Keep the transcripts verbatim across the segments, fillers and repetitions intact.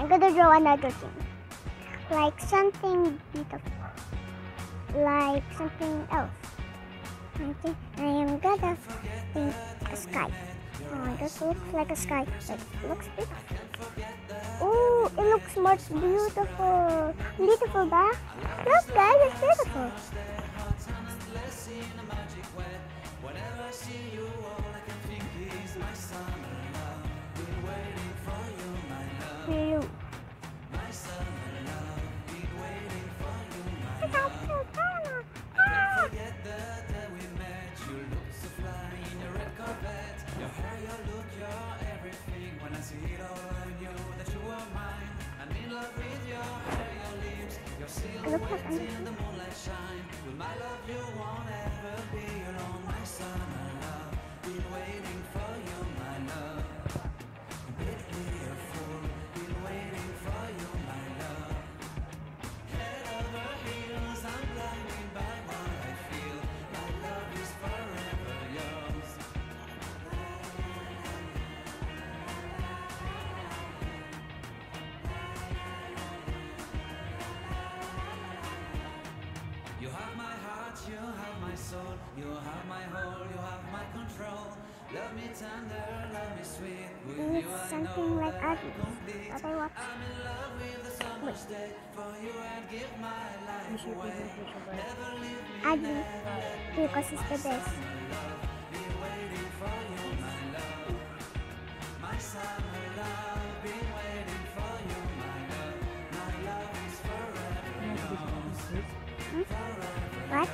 I'm gonna draw another thing. Like something beautiful. Like something else. I think I am gonna think a sky. Oh, this looks like a sky. It looks beautiful. Oh, it looks much beautiful. Beautiful ba? Look guys, it's beautiful. Blue. I look like I'm You have my heart, you have my soul, you have my whole, you have my control. Love me tender, love me sweet. With it's you I something know like that Adi. I'm complete. What I watch. I'm in love with the summer's day. For you I'd give my life away. Never leave me, Adi. never let me Because it's the best. love. Been waiting for you, my love. My summer love, been waiting for you, my love. My love is forever yours. What?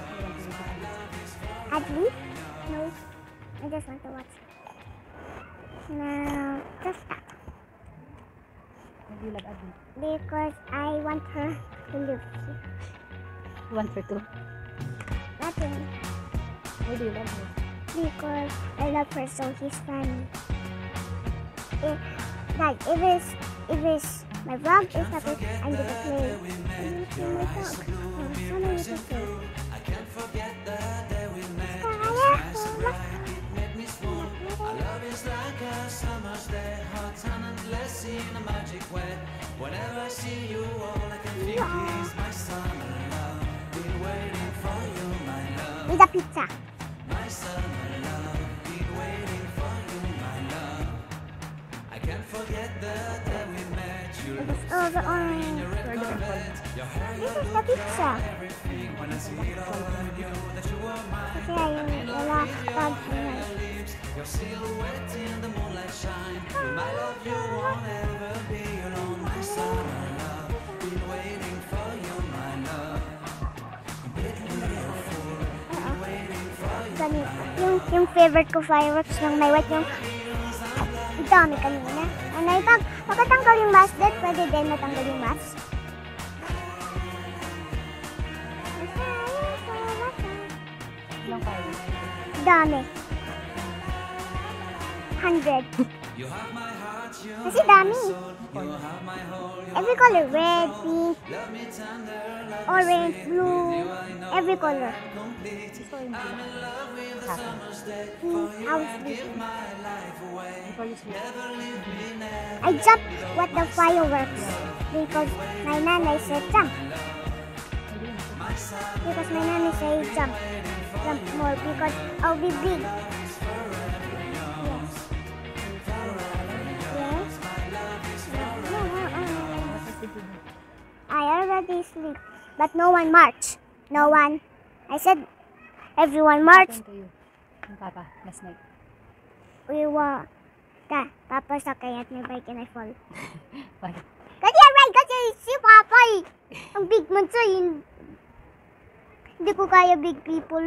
Adi? No. I just want to watch. Now, just stop. Why do you love Adi? Because I want her to live here. One for two. Nothing. Why do you love her? Because I love her so he's funny. If, like, if it's, if it's my vlog is not it, I'm gonna play. I'm gonna play my vlog. Oh, what am I gonna play? I can't forget the day we met. Kaya, Nice and bright, it made me swoon. Our love is like a summer's day, hot and endless in a magic way. Whenever I see you, all I can think is my summer love. Been waiting for you, my love. with a pizza. My summer love. Been waiting for you, my love. I can't forget the day we met. You It look is over on. red carpet. Your hair, This your is the look, pizza. everything. When I see it all, I knew that you were mine. Kasi ayun, wala pag Your silhouette in the moonlight shine. With my love, you won't ever be alone. My summer love, been waiting for you, my love. Completely a fool, been waiting for you. ganito. Yung, yung favorite ko fireworks yung may white yung ang dami kanina. Ano pag pagkatanggal yung mask din, pwede din natanggal yung mask. Ilang fireworks? Dami. Hundred. You have my heart, you Kasi dami. you have my whole, you Every color. Red, pink, love me tender, love orange, blue. Every color. complete. Gusto ko yung I'm in love with the summer's day. Hmm, I was Give sleeping. my life away. before you sleep. Never leave me, never. I jumped with the fireworks because my nanay said jump. Because my nanay said jump. Jump more because I'll be big. Yes. Yes. No, no, no. I already sleep, but no one march. No one. I said everyone march. What happened to you and Papa last night? We were. Da, Papa sakay at my bike and I fall. Why? Kasi aray, kasi si Papa eh. Ang big man siya yun. Hindi ko kaya big people.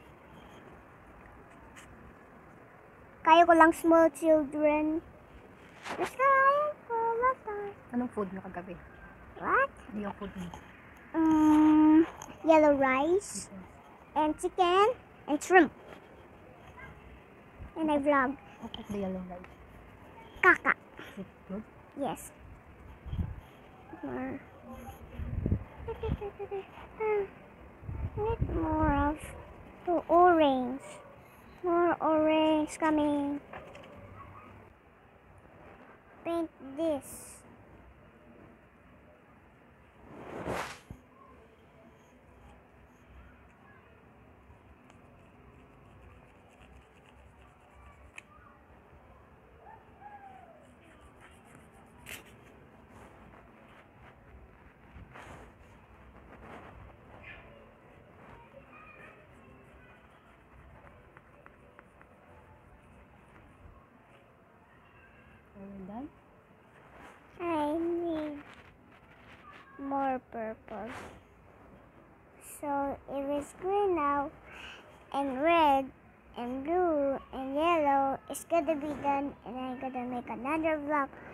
Kaya ko lang small children. Just kaya ko lang. Anong food mo kagabi? What? Ano yung food mo? Um, yellow rice and chicken and shrimp. And I vlog. Who cooked the yellow rice? Kaka. Is it good? Yes. More. Need more of the orange. More orange coming. Paint this. color purple. So if it's green now, and red, and blue, and yellow, it's gonna be done, and I'm gonna make another block